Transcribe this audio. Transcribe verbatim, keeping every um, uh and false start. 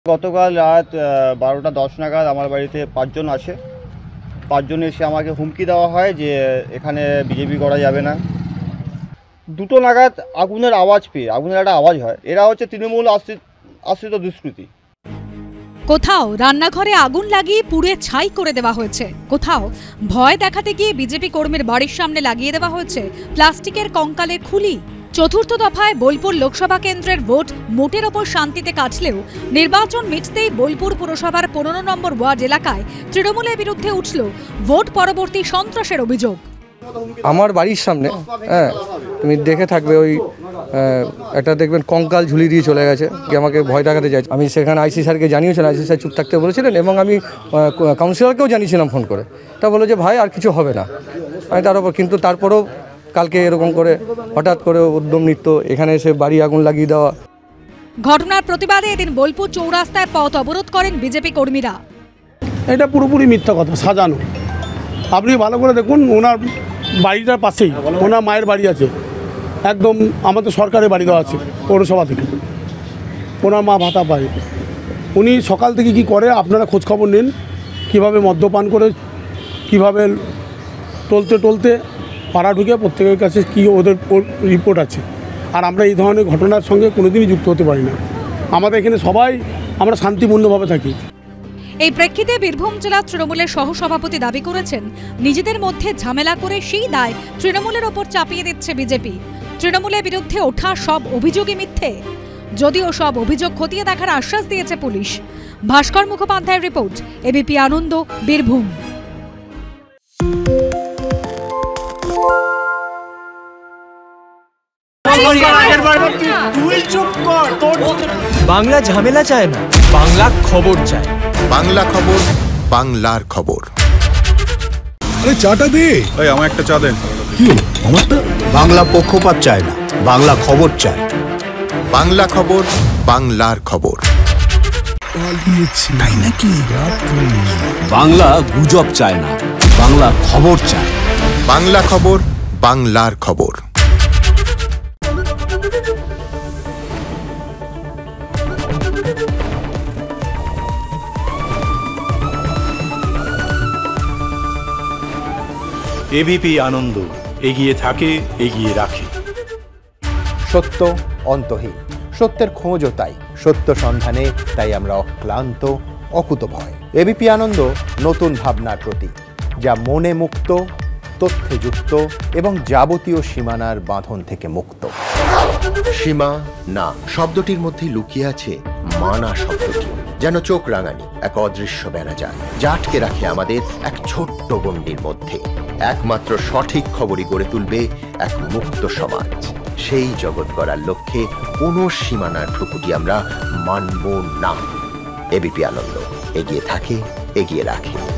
গতকাল রাত বারোটা দশ নাগাদ আমার বাড়িতে পাঁচজন আসে। পাঁচজন এসে আমাকে হুমকি দেওয়া হয় যে এখানে বিজেপি করা যাবে না। দুটো নাগাদ আগুনের আওয়াজ পেয়ে আগুনের একটা আওয়াজ হয়। এরা হচ্ছে তৃণমূল আশ্রিত আশ্রিত দুষ্কৃতী। কোথাও রান্নাঘরে আগুন লাগিয়ে পুড়ে ছাই করে দেওয়া হয়েছে, কোথাও ভয় দেখাতে গিয়ে বিজেপি কর্মীর বাড়ির সামনে লাগিয়ে দেওয়া হয়েছে প্লাস্টিকের কঙ্কালের খুলি। চতুর্থ দফায় বোলপুর লোকসভা কেন্দ্রের ভোট মোটের ওপর শান্তিতে কাটলেও নির্বাচন মিটতেই বোলপুর পুরসভার পনেরো নম্বর ওয়ার্ড এলাকায় তৃণমূলের বিরুদ্ধে উঠল ভোট পরবর্তী সন্ত্রাসের অভিযোগ। আমার বাড়ির সামনে হ্যাঁ তুমি দেখে থাকবে, ওই একটা দেখবেন কঙ্কাল ঝুলি দিয়ে চলে গেছে, কি আমাকে ভয় দেখাতে চাইছে। আমি সেখানে আইসি স্যারকে জানিয়েছিলাম, আইসি স্যার চুপ থাকতে বলেছিলেন এবং আমি কাউন্সিলরকেও জানিয়েছিলাম ফোন করে। তা বলে যে ভাই আর কিছু হবে না। আমি তার উপর কিন্তু তারপরেও কালকে এরকম করে হঠাৎ করে উদ্যম নৃত্য এখানে এসে বাড়ি আগুন লাগিয়ে দেওয়া। ঘটনার প্রতিবাদে এদিন বোলপুর চৌরাস্তায় পথ অবরোধ করেন বিজেপি কর্মীরা। এটা পুরোপুরি মিথ্যা কথা, সাজানো। আপনি ভালো করে দেখুন, ওনার বাড়িটার পাশেই ওনার মায়ের বাড়ি আছে, একদম আমাদের সরকারের বাড়ি দেওয়া আছে পৌরসভা থেকে, ওনার মা ভাতা পায়। উনি সকাল থেকে কি করে আপনারা খোঁজখবর নিন, কীভাবে মদ্যপান করে কীভাবে টলতে টলতে পাড়া ঢুকে প্রত্যেকের কাছে কী ওদের রিপোর্ট আছে। আর আমরা এই ধরনের ঘটনার সঙ্গে কোনোদিনই যুক্ত হতে পারি না। আমাদের এখানে সবাই আমরা শান্তিপূর্ণভাবে থাকি। এই প্রেক্ষিতে বীরভূম জেলা তৃণমূলের সহসভাপতি দাবি করেছেন, নিজেদের মধ্যে ঝামেলা করে সেই দায় তৃণমূলের ওপর চাপিয়ে দিচ্ছে বিজেপি। তৃণমূলের বিরুদ্ধে ওঠা সব অভিযোগই মিথ্যে, যদিও সব অভিযোগ খতিয়ে দেখার আশ্বাস দিয়েছে পুলিশ। ভাস্কর মুখোপাধ্যায়ের রিপোর্ট, এবিপি আনন্দ, বীরভূম। বাংলা ঝামেলা চায় না, বাংলা খবর চায়। বাংলা খবর, বাংলার খবর। আরে চাটা দে। এই আমার একটা চা দেন। কি হলো আমারটা? বাংলা পক্ষপাত চায় না, বাংলা খবর চায়। বাংলা খবর, বাংলার খবর। পালিয়েছি তাই নাকি? বাংলা গুজব চায় না, বাংলা খবর চায়। বাংলা খবর, বাংলার খবর। এবিপি আনন্দ, এগিয়ে থাকে, এগিয়ে রাখে। সত্য অন্তহীন, সত্যের খোঁজও তাই, সত্য সন্ধানে তাই আমরা অক্লান্ত, অকুতভয়। এবিপি আনন্দ নতুন ভাবনার প্রতীক, যা মনে মুক্ত, তথ্যে যুক্ত এবং যাবতীয় সীমানার বাঁধন থেকে মুক্ত। সীমা না শব্দটির মধ্যে লুকিয়ে আছে মানা শব্দটি, যেন চোখ রাঙানি এক অদৃশ্য বেড়াজাল, যা আটকে রাখে আমাদের এক ছোট্ট গণ্ডির মধ্যে। একমাত্র সঠিক খবরই গড়ে তুলবে এক মুক্ত সমাজ। সেই জগৎ গড়ার লক্ষ্যে কোনো সীমানার ঠুকুটি আমরা মানব না। এবিপি আনন্দ, এগিয়ে থাকে, এগিয়ে রাখে।